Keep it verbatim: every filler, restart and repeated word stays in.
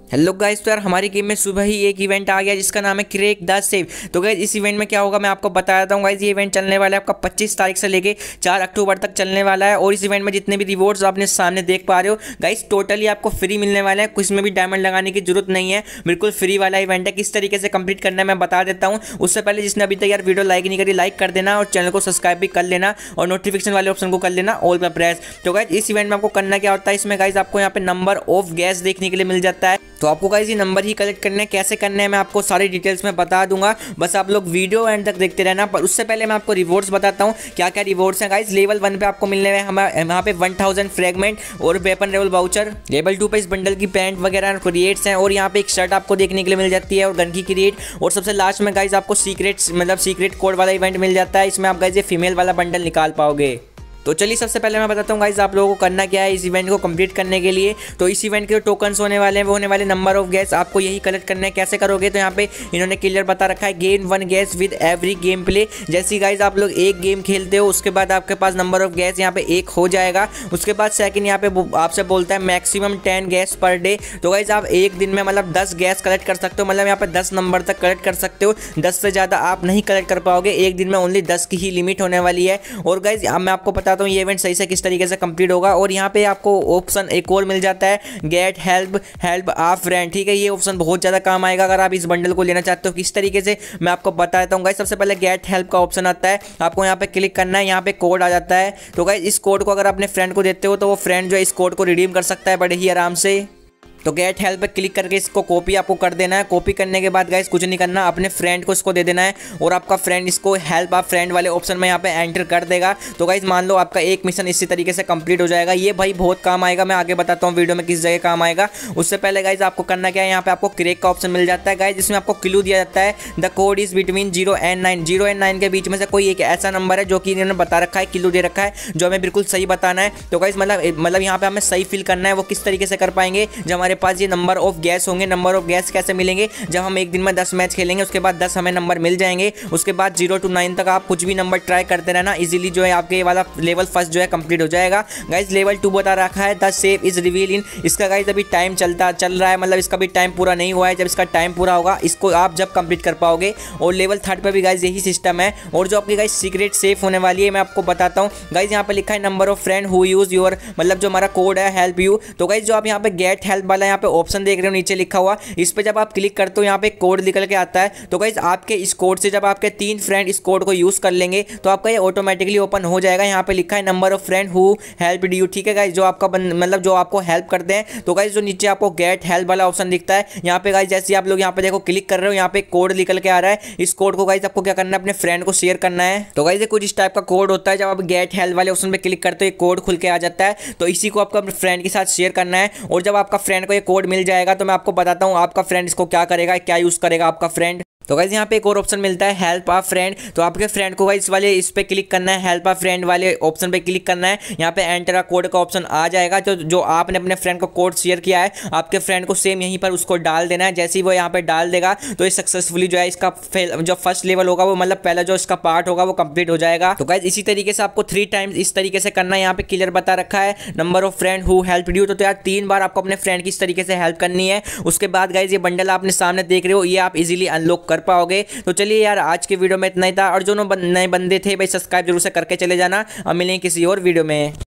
Hello guys, तो यार हमारी गेम में सुबह ही एक इवेंट आ गया जिसका नाम है क्रेक द सेव। तो गाइस इस इवेंट में क्या होगा मैं आपको बता देता हूँ। गाइस ये इवेंट चलने वाला है आपका पच्चीस तारीख से लेके चार अक्टूबर तक चलने वाला है। और इस इवेंट में जितने भी रिवॉर्ड्स आपने सामने देख पा रहे हो गाइस टोटली आपको फ्री मिलने वाला है। कुछ में भी डायमंड लगाने की जरूरत नहीं है, बिल्कुल फ्री वाला इवेंट है। किस तरीके से कंप्लीट करना है मैं बता देता हूँ। उससे पहले जिसने अभी तक यार वीडियो लाइक नहीं करी, लाइक कर देना और चैनल को सब्सक्राइब भी कर लेना और नोटिफिकेशन वाले ऑप्शन को कर लेना ऑल पर प्रेस। तो गाइस इस इवेंट में आपको करना क्या होता है, इसमें गाइस आपको यहाँ पे नंबर ऑफ गैस देखने के लिए मिल जाता है। तो आपको गाइस ये नंबर ही कलेक्ट करना है, कैसे करना है मैं आपको सारी डिटेल्स में बता दूंगा, बस आप लोग वीडियो एंड तक देखते रहना। पर उससे पहले मैं आपको रिवॉर्ड्स बताता हूँ क्या क्या रिवॉर्ड्स हैं। गाइस लेवल वन पे आपको मिलने हैं यहाँ पे वन थाउजेंड फ्रेगमेंट और weapon level voucher. Level two पे इस बंडल की पैंट वगैरह क्रिएट्स हैं और यहाँ पे एक शर्ट आपको देखने के लिए मिल जाती है और गन की क्रिएट। और सबसे लास्ट में गाइस आपको सीक्रेट मतलब सीक्रेट कोड वाला इवेंट मिल जाता है, इसमें आप गाइस ये फीमेल वाला बंडल निकाल पाओगे। तो चलिए सबसे पहले मैं बताता हूँ गाइस आप लोगों को करना क्या है इस इवेंट को कंप्लीट करने के लिए। तो इस इवेंट के जो टोकन्स होने वाले हैं वो होने वाले नंबर ऑफ गैस, आपको यही कलेक्ट करना है। कैसे करोगे तो यहाँ पे इन्होंने क्लियर बता रखा है, gain one guess with every game play. जैसे गाइस आप लोग एक गेम खेलते हो उसके बाद आपके पास नंबर ऑफ गैस यहाँ पे एक हो जाएगा। उसके बाद सेकंड यहाँ पे आपसे बोलता है maximum ten guess per day. तो गाइस आप एक दिन में मतलब दस गैस कलेक्ट कर सकते हो, मतलब यहाँ पे दस नंबर तक कलेक्ट कर सकते हो। दस से ज़्यादा आप नहीं कलेक्ट कर पाओगे, एक दिन में ओनली दस की ही लिमिट होने वाली है। और गाइस मैं आपको बताता हूँ ये इवेंट सही से किस तरीके से कंप्लीट होगा। और यहाँ पे आपको ऑप्शन एक और मिल जाता है, get help help a friend. ठीक है, ये ऑप्शन बहुत ज़्यादा काम आएगा अगर आप इस बंडल को लेना चाहते हो। किस तरीके से मैं आपको बता देता हूँ गाइस। सबसे पहले गेट हेल्प का ऑप्शन आता है, आपको यहाँ पे क्लिक करना है, यहाँ पे कोड आ जाता है। तो गाइस इस कोड को अगर अपने फ्रेंड को देते हो तो वो फ्रेंड जो है इस कोड को रिडीम कर सकता है बड़े ही आराम से। तो गेट हेल्प पे क्लिक करके इसको कॉपी आपको कर देना है। कॉपी करने के बाद गाइस कुछ नहीं करना, अपने फ्रेंड को इसको दे देना है और आपका फ्रेंड इसको हेल्प आप फ्रेंड वाले ऑप्शन में यहाँ पे एंटर कर देगा। तो गाइस मान लो आपका एक मिशन इसी तरीके से कंप्लीट हो जाएगा। ये भाई बहुत काम आएगा, मैं आगे बताता हूँ वीडियो में किस जगह काम आएगा। उससे पहले गाइस आपको करना क्या है, यहाँ पे आपको क्रेक का ऑप्शन मिल जाता है गाइस, जिसमें आपको क्लू दिया जाता है the code is between zero and nine. Zero and nine के बीच में से कोई एक ऐसा नंबर है जो कि इन्होंने बता रखा है, क्लू दे रखा है, जो हमें बिल्कुल सही बताना है। तो गाइस मतलब मतलब यहाँ पे हमें सही फिल करना है। वो किस तरीके से कर पाएंगे, जब हमारे पास ये नंबर ऑफ गैस होंगे। नंबर ऑफ गैस कैसे मिलेंगे, जब हम एक दिन में दस मैच खेलेंगे उसके बाद दस हमें नंबर मिल जाएंगे। उसके बाद जीरो टू नाइन तक आप कुछ भी नंबर ट्राई करते रहना, इजीली जो है आपके ये वाला लेवल फर्स्ट जो है कंप्लीट हो जाएगा। गाइस लेवल टू बता रखा है the safe is reveal in. इसका गाइस अभी टाइम चलता चल रहा है, मतलब इसका भी टाइम पूरा नहीं हुआ है। जब इसका टाइम पूरा होगा इसको आप जब कंप्लीट कर पाओगे। और लेवल थर्ड पे भी गाइस यही सिस्टम है। और जो आपकी गाइस सीक्रेट सेफ होने वाली है मैं आपको बताता हूँ। गाइस यहाँ पे लिखा है number of friend who use your, मतलब जो हमारा कोड है हेल्प यू। तो गाइस जो आप यहाँ पे गेट हेल्प वाला यहाँ पे ऑप्शन देख रहे हो नीचे लिखा हुआ, इस पे जब आप क्लिक करते हो यहाँ पे कोड निकल के आता है। तो गाइस आपके इस कोड से जब आपके तीन फ्रेंड इस कोड को यूज कर लेंगे तो आपका ये ऑटोमेटिकली ओपन हो जाएगा। यहाँ पे लिखा है number of friend who help you. ठीक है गाइस, जो आपका मतलब जो आपको हेल्प करते हैं। तो गाइस जो नीचे आपको गेट हेल्प वाला ऑप्शन दिखता है, यहाँ पे गाइस जैसे आप लोग यहाँ पे देखो क्लिक कर रहे हो, यहाँ पे कोड निकल के आ रहा है। इस कोड को गाइस आपको क्या करना है, अपने फ्रेंड को शेयर करना है। तो गाइस ये कुछ इस टाइप का कोड होता है, जब आप गेट हेल्प वाले ऑप्शन पे क्लिक करते हो कोड खुल के आ जाता है। तो इसी को आपको अपने फ्रेंड के साथ शेयर करना है। और जब आपका फ्रेंड को ये कोड मिल जाएगा तो मैं आपको बताता हूँ आपका फ्रेंड इसको क्या करेगा, क्या यूज करेगा आपका फ्रेंड। तो गाइस यहाँ पे एक और ऑप्शन मिलता है हेल्प आ फ्रेंड। तो आपके फ्रेंड को गाइस वाले इस पे क्लिक करना है, हेल्प आ फ्रेंड वाले ऑप्शन पे क्लिक करना है। यहाँ पे एंटर आ कोड का ऑप्शन आ जाएगा। जो जो आपने अपने फ्रेंड को कोड शेयर किया है आपके फ्रेंड को सेम यहीं पर उसको डाल देना है। जैसे ही वो यहाँ पे डाल देगा तो ये सक्सेसफुली जो है इसका जो फर्स्ट लेवल होगा वो मतलब पहला जो इसका पार्ट होगा वो कंप्लीट हो जाएगा। तो गाइस इसी तरीके से आपको थ्री टाइम्स इस तरीके से करना है। यहाँ पे क्लियर बता रखा है number of friend who help you. तो यार तीन बार आपको अपने फ्रेंड की इस तरीके से हेल्प करनी है। उसके बाद गाइस ये बंडल आपने सामने देख रहे हो, ये आप इजीली अनलॉक कर पाओगे। तो चलिए यार आज के वीडियो में इतना ही था। और जो नए बंदे थे भाई सब्सक्राइब जरूर से करके चले जाना। अब मिलेंगे किसी और वीडियो में।